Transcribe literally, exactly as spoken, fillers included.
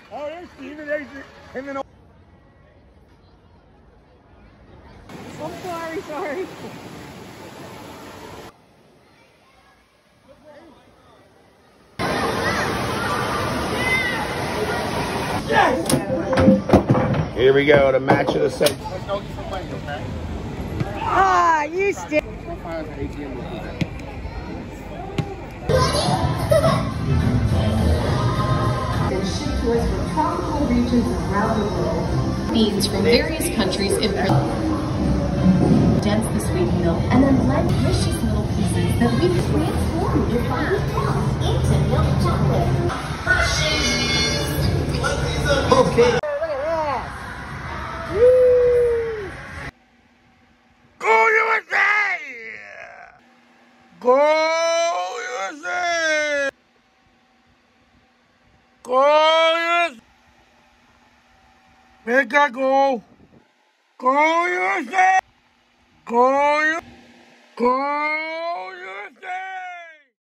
Oh, there's Steven. There's him and. I'm sorry, sorry. Here we go, the match of the century. Ah, you still. And shipped to us from tropical regions around the world. Beans from various countries in dense the sweet milk And then blend delicious little pieces that we transformed your body into milk chocolate. Okay. Look at that. Go U S A! Go U S A! Go U S A! Make a go! Go U S A! Go U S A! Go!